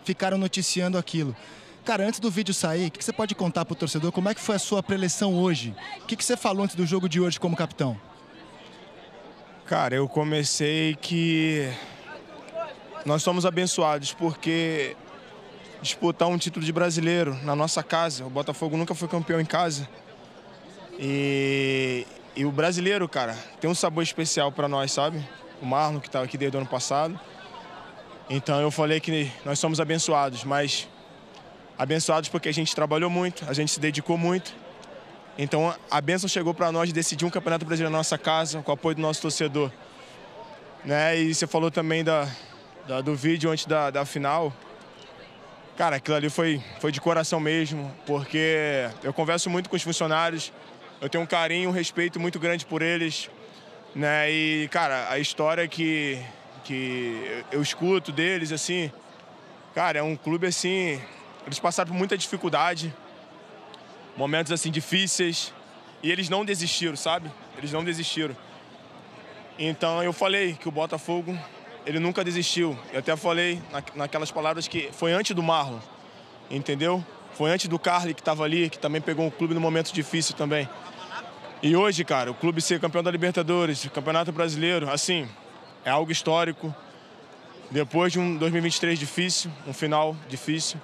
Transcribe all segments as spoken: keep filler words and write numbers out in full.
ficaram noticiando aquilo. Cara, antes do vídeo sair, o que você pode contar para o torcedor? Como é que foi a sua preleção hoje? O que você falou antes do jogo de hoje como capitão? Cara, eu comecei que nós somos abençoados porque disputar um título de brasileiro na nossa casa, o Botafogo nunca foi campeão em casa. E, e o brasileiro, cara, tem um sabor especial para nós, sabe? O Marlon, que estava aqui desde o ano passado. Então eu falei que nós somos abençoados, mas abençoados porque a gente trabalhou muito, a gente se dedicou muito. Então a bênção chegou para nós de decidir um campeonato brasileiro na nossa casa, com o apoio do nosso torcedor. Né? E você falou também da, da, do vídeo antes da, da final. Cara, aquilo ali foi, foi de coração mesmo, porque eu converso muito com os funcionários, eu tenho um carinho, um respeito muito grande por eles. Né? E, cara, a história que, que eu escuto deles, assim, cara, é um clube assim, eles passaram por muita dificuldade, momentos assim difíceis, e eles não desistiram, sabe? Eles não desistiram. Então eu falei que o Botafogo, ele nunca desistiu. Eu até falei na, naquelas palavras que foi antes do Marlon, entendeu? Foi antes do Carly que estava ali, que também pegou o clube no momento difícil também. E hoje, cara, o clube ser campeão da Libertadores, Campeonato Brasileiro, assim, é algo histórico. Depois de um dois mil e vinte e três difícil, um final difícil.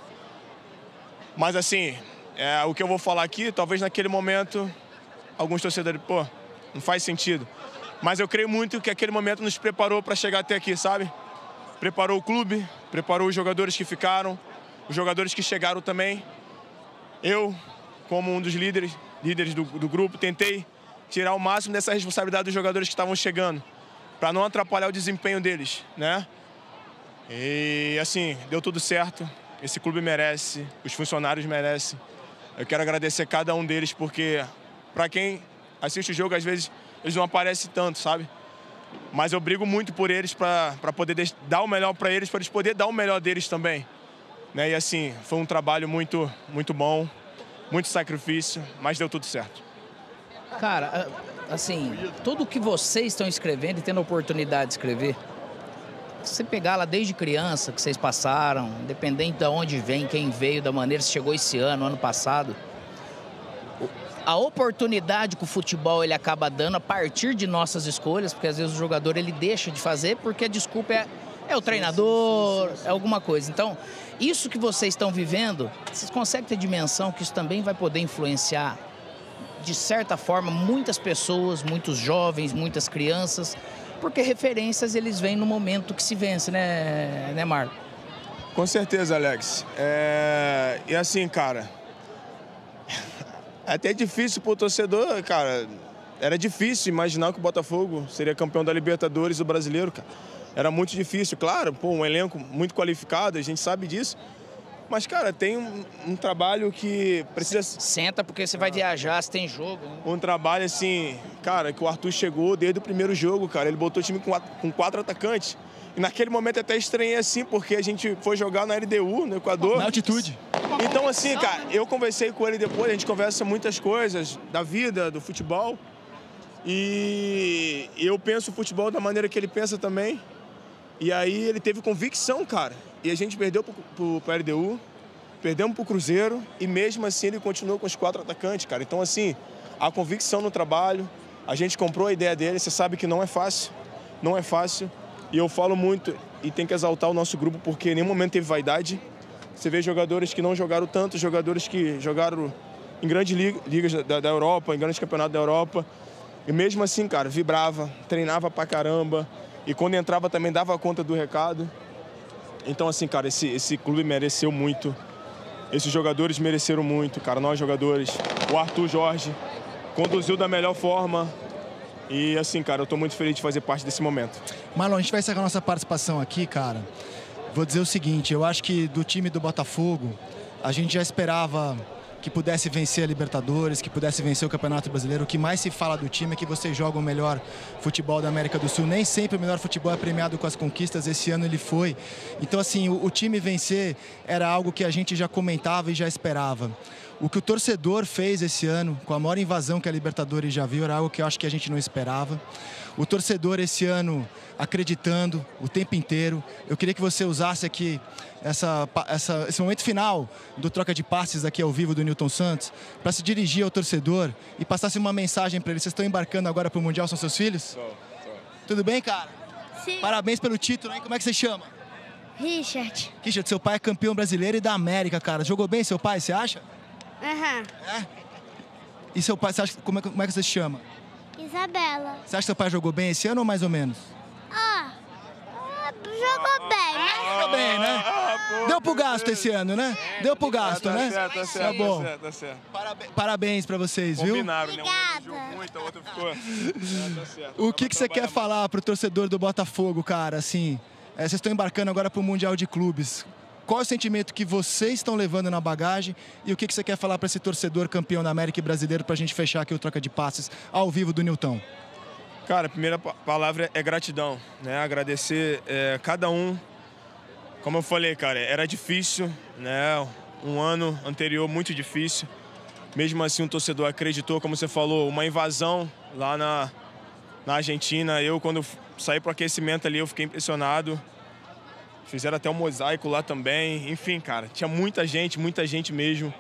Mas assim, é, o que eu vou falar aqui, talvez naquele momento, alguns torcedores, pô, não faz sentido. Mas eu creio muito que aquele momento nos preparou para chegar até aqui, sabe? Preparou o clube, preparou os jogadores que ficaram, os jogadores que chegaram também. Eu, como um dos líderes, líderes do, do grupo, tentei tirar o máximo dessa responsabilidade dos jogadores que estavam chegando, para não atrapalhar o desempenho deles, né? E assim, deu tudo certo. Esse clube merece, os funcionários merecem. Eu quero agradecer cada um deles, porque para quem assiste o jogo, às vezes eles não aparecem tanto, sabe? Mas eu brigo muito por eles para poder dar o melhor para eles, para eles poderem dar o melhor deles também. Né? E assim, foi um trabalho muito, muito bom, muito sacrifício, mas deu tudo certo. Cara, assim, tudo que vocês estão escrevendo e tendo a oportunidade de escrever, se você pegar lá desde criança que vocês passaram, independente de onde vem, quem veio, da maneira que chegou esse ano, ano passado, a oportunidade que o futebol ele acaba dando a partir de nossas escolhas, porque às vezes o jogador ele deixa de fazer porque a desculpa é, é o treinador, é alguma coisa. Então, isso que vocês estão vivendo, vocês conseguem ter dimensão que isso também vai poder influenciar, de certa forma, muitas pessoas, muitos jovens, muitas crianças, porque referências eles vêm no momento que se vence, né, né Marlon? Com certeza, Alex. É... E assim, cara, é até difícil pro torcedor, cara. Era difícil imaginar que o Botafogo seria campeão da Libertadores do Brasileiro, cara. Era muito difícil, claro, pô, um elenco muito qualificado, a gente sabe disso. Mas, cara, tem um, um trabalho que precisa... Senta porque você vai viajar, você tem jogo. Né? Um trabalho, assim, cara, que o Arthur chegou desde o primeiro jogo, cara. Ele botou o time com quatro, com quatro atacantes. E naquele momento até estranhei assim, porque a gente foi jogar na L D U, no Equador. Na altitude. Então, assim, cara, eu conversei com ele depois, a gente conversa muitas coisas da vida, do futebol. E eu penso o futebol da maneira que ele pensa também. E aí ele teve convicção, cara. E a gente perdeu pro, pro, pro L D U, perdemos pro Cruzeiro, e mesmo assim ele continuou com os quatro atacantes, cara. Então, assim, a convicção no trabalho, a gente comprou a ideia dele, você sabe que não é fácil, não é fácil. E eu falo muito, e tem que exaltar o nosso grupo, porque em nenhum momento teve vaidade. Você vê jogadores que não jogaram tanto, jogadores que jogaram em grandes ligas da, da Europa, em grandes campeonatos da Europa. E mesmo assim, cara, vibrava, treinava pra caramba. E quando entrava também dava conta do recado. Então, assim, cara, esse, esse clube mereceu muito. Esses jogadores mereceram muito, cara, nós jogadores. O Arthur Jorge conduziu da melhor forma. E, assim, cara, eu tô muito feliz de fazer parte desse momento. Marlon, a gente vai encerrar nossa participação aqui, cara. Vou dizer o seguinte, eu acho que do time do Botafogo, a gente já esperava que pudesse vencer a Libertadores, que pudesse vencer o Campeonato Brasileiro. O que mais se fala do time é que vocês jogam o melhor futebol da América do Sul. Nem sempre o melhor futebol é premiado com as conquistas, esse ano ele foi. Então, assim, o, o time vencer era algo que a gente já comentava e já esperava. O que o torcedor fez esse ano, com a maior invasão que a Libertadores já viu, era algo que eu acho que a gente não esperava. O torcedor esse ano acreditando o tempo inteiro. Eu queria que você usasse aqui essa, essa, esse momento final do troca de passes aqui ao vivo do Nilton Santos para se dirigir ao torcedor e passasse uma mensagem para ele. Vocês estão embarcando agora para o Mundial, são seus filhos? Sou, sou. Tudo bem, cara? Sim. Parabéns pelo título, hein? Como é que você chama? Richard. Richard, seu pai é campeão brasileiro e da América, cara. Jogou bem seu pai, você acha? Aham. É? E seu pai, você acha, como, é, como é que você se chama? Isabela. Você acha que seu pai jogou bem esse ano ou mais ou menos? Ah, ah, jogou bem, mas... Jogou bem, né? Deu pro gasto esse ano, né? Deu pro gasto, tá né? Certo, tá certo, Tá bom. tá certo, tá certo. Parabéns, parabéns pra vocês, viu? Combinaram, né? Um Obrigada. jogou muito, a outra ficou. É, tá certo. O que, que você quer falar pro torcedor do Botafogo, cara? Assim, é, vocês estão embarcando agora pro Mundial de Clubes. Qual é o sentimento que vocês estão levando na bagagem e o que, que você quer falar para esse torcedor campeão da América e brasileiro para a gente fechar aqui o troca de passes ao vivo do Nilton? Cara, a primeira palavra é gratidão, né? Agradecer é, cada um. Como eu falei, cara, era difícil, né? Um ano anterior muito difícil. Mesmo assim, um torcedor acreditou, como você falou, uma invasão lá na, na Argentina. Eu, quando saí para o aquecimento ali, eu fiquei impressionado. Fizeram até um mosaico lá também. Enfim, cara, tinha muita gente, muita gente mesmo.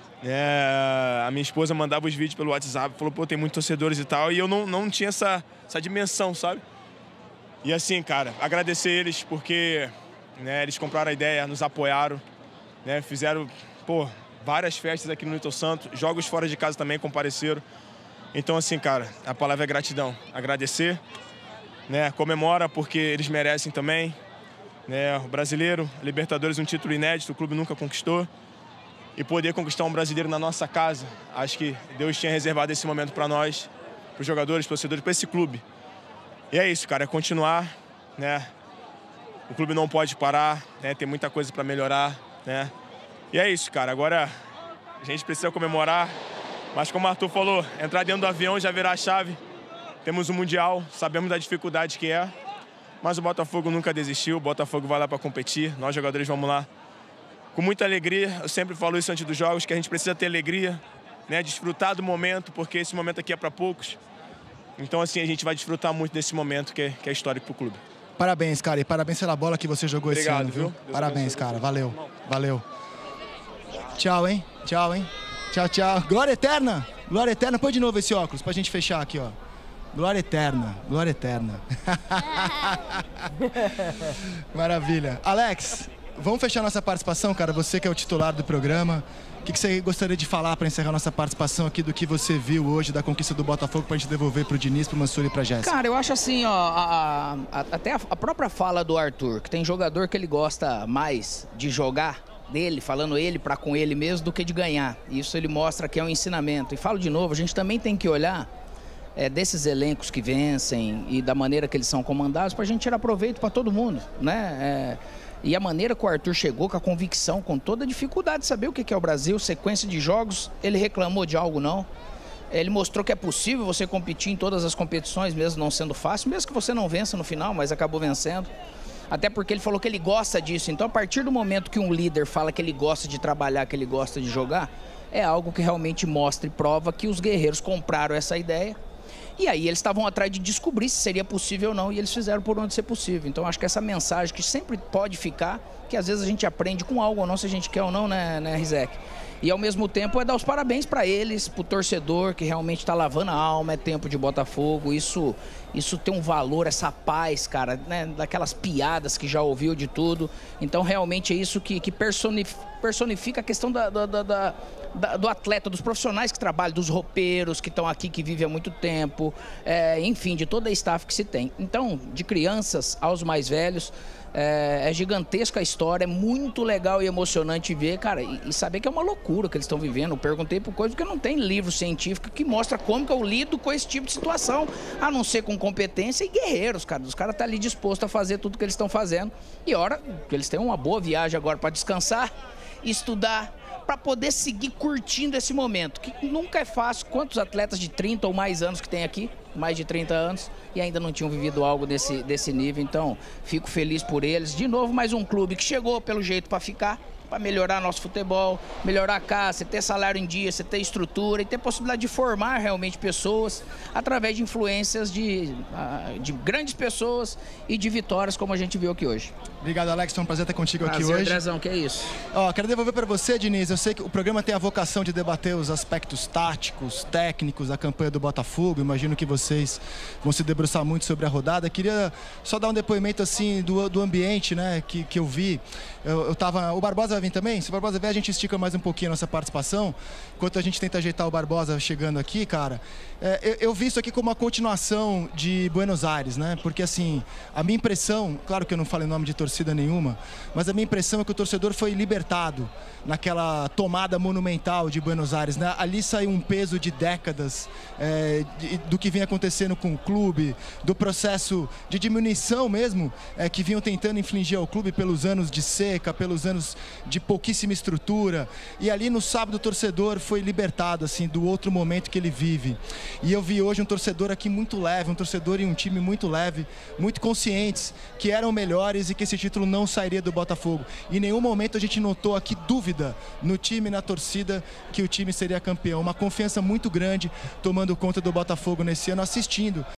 É, a minha esposa mandava os vídeos pelo WhatsApp, falou, pô, tem muitos torcedores e tal. E eu não, não tinha essa, essa dimensão, sabe? E assim, cara, agradecer eles porque né, eles compraram a ideia, nos apoiaram. Né, fizeram, pô, várias festas aqui no Nilton Santos. Jogos fora de casa também compareceram. Então, assim, cara, a palavra é gratidão. Agradecer, né, comemora porque eles merecem também. Né, o brasileiro, Libertadores, um título inédito, o clube nunca conquistou. E poder conquistar um brasileiro na nossa casa, acho que Deus tinha reservado esse momento para nós, para os jogadores, torcedores, para esse clube. E é isso, cara, é continuar, né? O clube não pode parar, né? Tem muita coisa para melhorar, né? E é isso, cara, agora a gente precisa comemorar, mas como o Arthur falou, entrar dentro do avião já virar a chave. Temos um Mundial, sabemos da dificuldade que é. Mas o Botafogo nunca desistiu, o Botafogo vai lá para competir, nós jogadores vamos lá com muita alegria. Eu sempre falo isso antes dos jogos, que a gente precisa ter alegria, né? Desfrutar do momento, porque esse momento aqui é para poucos. Então assim, a gente vai desfrutar muito desse momento que é, que é histórico para o clube. Parabéns, cara, e parabéns pela bola que você jogou Obrigado, esse ano, viu? viu? Parabéns, cara, valeu, valeu. Tchau, hein? Tchau, hein? Tchau, tchau. Glória eterna, glória eterna. Põe de novo esse óculos pra gente fechar aqui, ó. Glória eterna, glória eterna. Maravilha. Alex, vamos fechar nossa participação, cara? Você que é o titular do programa. O que, que você gostaria de falar para encerrar nossa participação aqui do que você viu hoje da conquista do Botafogo pra gente devolver pro Diniz, pro Mansur e pra Jéssica? Cara, eu acho assim, ó, a, a, até a, a própria fala do Arthur, que tem jogador que ele gosta mais de jogar dele, falando ele para com ele mesmo, do que de ganhar. Isso ele mostra que é um ensinamento. E falo de novo, a gente também tem que olhar É, desses elencos que vencem e da maneira que eles são comandados para a gente tirar proveito para todo mundo, né? É, e a maneira que o Arthur chegou, com a convicção, com toda a dificuldade de saber o que é o Brasil, sequência de jogos, ele reclamou de algo não. Ele mostrou que é possível você competir em todas as competições, mesmo não sendo fácil, mesmo que você não vença no final, mas acabou vencendo. Até porque ele falou que ele gosta disso. Então, a partir do momento que um líder fala que ele gosta de trabalhar, que ele gosta de jogar, é algo que realmente mostra e prova que os guerreiros compraram essa ideia. E aí eles estavam atrás de descobrir se seria possível ou não, e eles fizeram por onde ser possível. Então acho que essa mensagem que sempre pode ficar, que às vezes a gente aprende com algo ou não, se a gente quer ou não, né, né Rizek? E ao mesmo tempo é dar os parabéns para eles, pro torcedor que realmente está lavando a alma, é tempo de Botafogo, isso, isso tem um valor, essa paz, cara, né, daquelas piadas que já ouviu de tudo. Então realmente é isso que, que personifica a questão da, da, da, da Da, do atleta, dos profissionais que trabalham, dos roupeiros que estão aqui, que vivem há muito tempo, é, enfim, de toda a staff que se tem. Então, de crianças aos mais velhos, é, é gigantesca a história, é muito legal e emocionante ver, cara, e, e saber que é uma loucura que eles estão vivendo. Eu perguntei por coisa, porque não tem livro científico que mostra como que eu lido com esse tipo de situação, a não ser com competência e guerreiros, cara. Os caras estão ali dispostos a fazer tudo que eles estão fazendo. E hora que eles têm uma boa viagem agora para descansar, estudar, para poder seguir curtindo esse momento, que nunca é fácil. Quantos atletas de trinta ou mais anos que tem aqui? mais de trinta anos, e ainda não tinham vivido algo desse, desse nível. Então, fico feliz por eles. De novo, mais um clube que chegou pelo jeito para ficar, para melhorar nosso futebol, melhorar a casa, ter salário em dia, você ter estrutura e ter possibilidade de formar realmente pessoas através de influências de, de grandes pessoas e de vitórias como a gente viu aqui hoje. Obrigado, Alex. Foi um prazer estar contigo prazer, aqui hoje. Andrezão, que é isso. Ó, quero devolver para você, Diniz. Eu sei que o programa tem a vocação de debater os aspectos táticos, técnicos da campanha do Botafogo. Imagino que vocês vão se debruçar muito sobre a rodada. Queria só dar um depoimento assim do, do ambiente, né, que, que eu vi. Eu, eu tava, o Barbosa vai vir também? Se o Barbosa vier, a gente estica mais um pouquinho a nossa participação, enquanto a gente tenta ajeitar o Barbosa chegando aqui, cara. É, eu, eu vi isso aqui como uma continuação de Buenos Aires, né? Porque, assim, a minha impressão, claro que eu não falo em nome de torcida nenhuma, mas a minha impressão é que o torcedor foi libertado naquela tomada monumental de Buenos Aires, né? Ali saiu um peso de décadas é, de, do que vinha acontecendo com o clube, do processo de diminuição mesmo, é, que vinham tentando infligir ao clube pelos anos de seca, pelos anos de pouquíssima estrutura. E ali no sábado o torcedor foi libertado, assim, do outro momento que ele vive. E eu vi hoje um torcedor aqui muito leve, um torcedor e um time muito leve, muito conscientes que eram melhores e que esse título não sairia do Botafogo. Em nenhum momento a gente notou aqui dúvida no time e na torcida que o time seria campeão. Uma confiança muito grande tomando conta do Botafogo nesse ano, assistindo